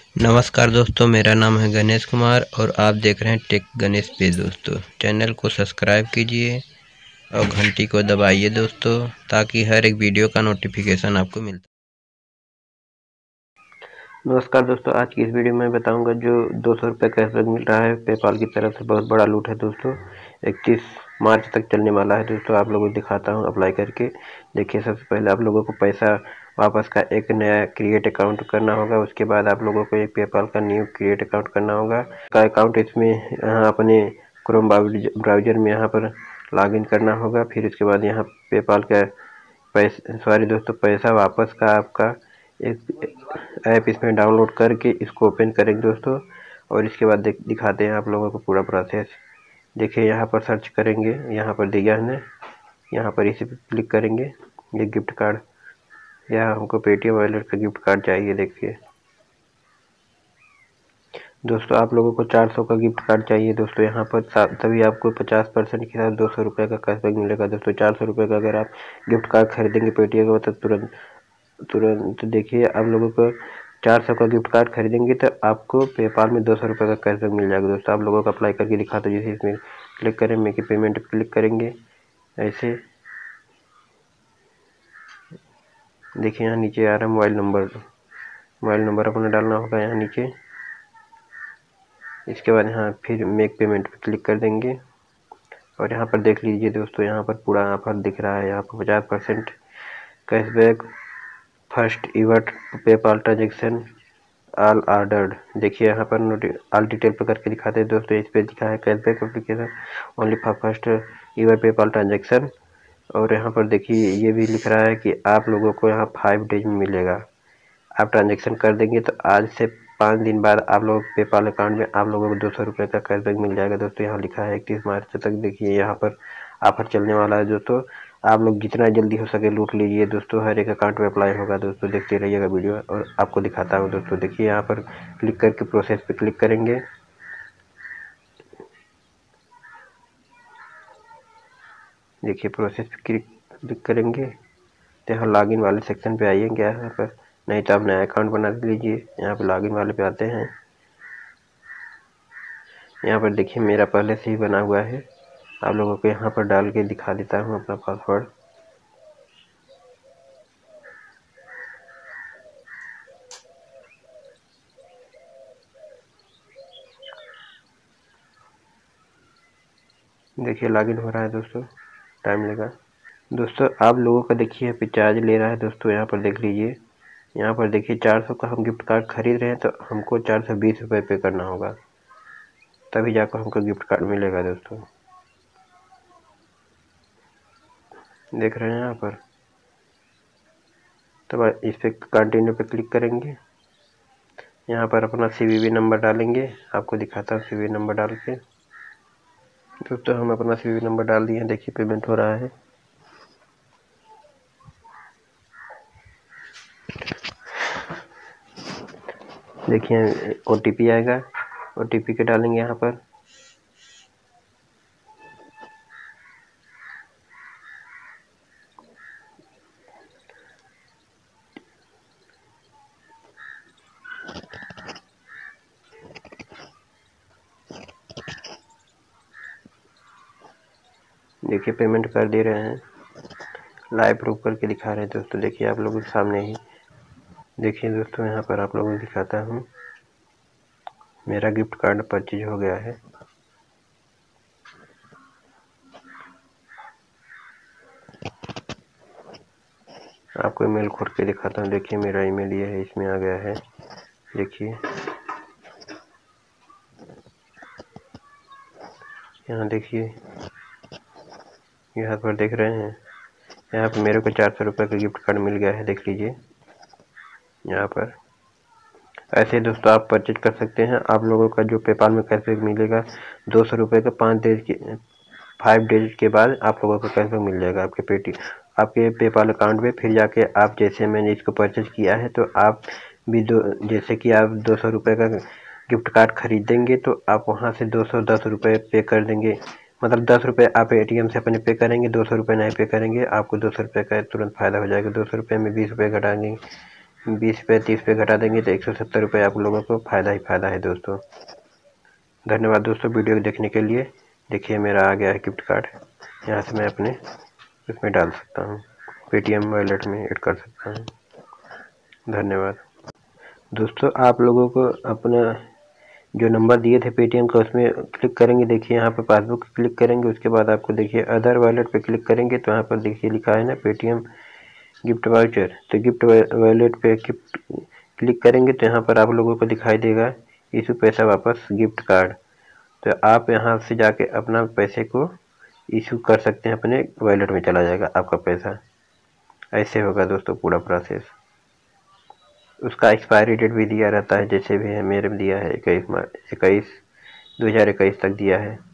नमस्कार दोस्तों, मेरा नाम है गणेश कुमार और आप देख रहे हैं टेक गणेश पे। दोस्तों चैनल को सब्सक्राइब कीजिए और घंटी को दबाइए दोस्तों, ताकि हर एक वीडियो का नोटिफिकेशन आपको मिलता। नमस्कार दोस्तों, आज की इस वीडियो में बताऊंगा जो 200 रुपये कैशबैक मिल रहा है पेपाल की तरफ से। बहुत बड़ा लूट है दोस्तों, 31 मार्च तक चलने वाला है दोस्तों। आप लोगों को दिखाता हूं अप्लाई करके। देखिए, सबसे पहले आप लोगों को पैसा वापस का एक नया क्रिएट अकाउंट करना होगा। उसके बाद आप लोगों को एक पेपाल का न्यू क्रिएट अकाउंट करना होगा। का अकाउंट इसमें यहाँ अपने क्रोम ब्राउजर में यहाँ पर लॉगिन करना होगा। फिर उसके बाद यहाँ पेपाल का पैसा वापस का आपका एक ऐप इसमें डाउनलोड करके इसको ओपन करेंगे दोस्तों। और इसके बाद दिखाते हैं आप लोगों को पूरा प्रोसेस। देखिए, यहाँ पर सर्च करेंगे, यहाँ पर दिया है, यहाँ पर इसी पे क्लिक करेंगे। ये गिफ्ट कार्ड, यहाँ हमको पेटीएम वॉलेट का गिफ्ट कार्ड चाहिए। देखिए दोस्तों, आप लोगों को 400 का गिफ्ट कार्ड चाहिए दोस्तों। यहाँ पर तभी आपको 50% के साथ 200 रुपये का कैशबैक मिलेगा दोस्तों। 400 रुपये का अगर आप गिफ्ट कार्ड खरीदेंगे पेटीएम का, तो तुरंत तुरंत देखिए, आप लोगों को 400 का गिफ्ट कार्ड खरीदेंगे तो आपको पेपाल में 200 रुपये का कैशबैक मिल जाएगा दोस्तों। आप लोगों को अप्लाई करके दिखाते हैं। जैसे इसमें क्लिक करें, मेक पेमेंट पर क्लिक करेंगे। ऐसे देखिए, यहाँ नीचे आ रहा है मोबाइल नंबर अपना डालना होगा यहाँ नीचे। इसके बाद यहाँ फिर मेक पेमेंट पर क्लिक कर देंगे और यहाँ पर देख लीजिए दोस्तों, यहाँ पर पूरा ऑफर दिख रहा है। यहाँ पर 50% cashback, first ever PayPal transaction, all ordered. देखिए, यहाँ पर ऑल डिटेल पर करके दिखाते हैं दोस्तों। इस पे दिखा है cashback application only for first ever PayPal transaction. और यहाँ पर देखिए, ये भी लिख रहा है कि आप लोगों को यहाँ 5 डेज में मिलेगा। आप ट्रांजेक्शन कर देंगे तो आज से 5 दिन बाद आप लोगों के पेपाल अकाउंट में आप लोगों को 200 रुपये का कैशबैक मिल जाएगा दोस्तों। यहाँ लिखा है 31 मार्च तक। देखिए, यहाँ पर ऑफर चलने वाला है दोस्तों। आप लोग जितना जल्दी हो सके लूट लीजिए दोस्तों। हर एक अकाउंट में अप्लाई होगा दोस्तों। देखते रहिएगा वीडियो और आपको दिखाता हूँ दोस्तों। देखिए, यहाँ पर क्लिक करके प्रोसेस पे क्लिक करेंगे। देखिए, प्रोसेस पे क्लिक करेंगे तो यहाँ लॉगिन वाले सेक्शन पे आइएगा। यहाँ पर नहीं तो आप नया अकाउंट बना लीजिए। यहाँ पर लॉगिन वाले पे आते हैं। यहाँ पर देखिए, मेरा पहले से ही बना हुआ है। आप लोगों को यहाँ पर डाल के दिखा देता हूँ अपना पासवर्ड। देखिए, लॉगिन हो रहा है दोस्तों, टाइम लगा दोस्तों। आप लोगों का देखिए पे चार्ज ले रहा है दोस्तों। यहाँ पर देख लीजिए, यहाँ पर देखिए 400 का हम गिफ्ट कार्ड खरीद रहे हैं तो हमको 420 रुपये पे करना होगा, तभी जाकर हमको गिफ्ट कार्ड मिलेगा दोस्तों। देख रहे हैं यहाँ पर। तब इस पे कंटिन्यू पे क्लिक करेंगे। यहाँ पर अपना CVV नंबर डालेंगे। आपको दिखाता हूँ CVV नंबर डाल के दोस्तों। हम अपना CVV नंबर डाल दिए हैं। देखिए, पेमेंट हो रहा है। देखिए, OTP आएगा, OTP के डालेंगे यहाँ पर। देखिए, पेमेंट कर दे रहे हैं, लाइव प्रूफ करके दिखा रहे हैं दोस्तों। देखिए, आप लोगों के सामने ही। देखिए दोस्तों, यहाँ पर आप लोगों को दिखाता हूँ, मेरा गिफ्ट कार्ड परचेज हो गया है। आपको ईमेल खोल के दिखाता हूँ। देखिए, मेरा ईमेल ये है, इसमें आ गया है। देखिए, यहाँ देखिए, यहाँ पर देख रहे हैं, यहाँ पर मेरे को 400 रुपये का गिफ्ट कार्ड मिल गया है। देख लीजिए यहाँ पर। ऐसे दोस्तों आप परचेज कर सकते हैं। आप लोगों का जो पेपाल में कैशबैक मिलेगा 200 रुपये का 5 डेज के बाद आप लोगों को कैशबैक मिल जाएगा आपके पेपाल अकाउंट में। फिर जाके आप, जैसे मैंने इसको परचेज किया है तो आप भी जैसे कि आप 200 रुपये का गिफ्ट कार्ड खरीदेंगे तो आप वहाँ से 210 रुपये पे कर देंगे। मतलब 10 रुपये आप ATM से अपने पे करेंगे, 200 रुपये नहीं पे करेंगे। आपको 200 रुपये का तुरंत फ़ायदा हो जाएगा। 200 रुपये में 20 रुपये घटा देंगे। 20 पे 30 पे घटा देंगे तो 170 रुपये आप लोगों को फ़ायदा ही फ़ायदा है दोस्तों। धन्यवाद दोस्तों वीडियो को देखने के लिए। देखिए मेरा आ गया है गिफ्ट कार्ड, यहाँ से मैं अपने इसमें डाल सकता हूँ, पेटीएम वॉलेट में ऐड कर सकता हूँ। धन्यवाद दोस्तों। आप लोगों को अपना जो नंबर दिए थे पेटीएम का उसमें क्लिक करेंगे, देखिए यहाँ पर पासबुक क्लिक करेंगे, उसके बाद आपको देखिए अदर वॉलेट पे क्लिक करेंगे तो यहाँ पर देखिए लिखा है ना पेटीएम गिफ्ट वाउचर, तो गिफ्ट वॉलेट पे क्लिक करेंगे तो यहाँ पर आप लोगों को दिखाई देगा इशू पैसा वापस गिफ्ट कार्ड। तो आप यहाँ से जाके अपना पैसे को इशू कर सकते हैं, अपने वॉलेट में चला जाएगा आपका पैसा। ऐसे होगा दोस्तों पूरा प्रोसेस। उसका एक्सपायरी डेट भी दिया रहता है, जैसे भी है मेरे में दिया है 21/21/2021 तक दिया है।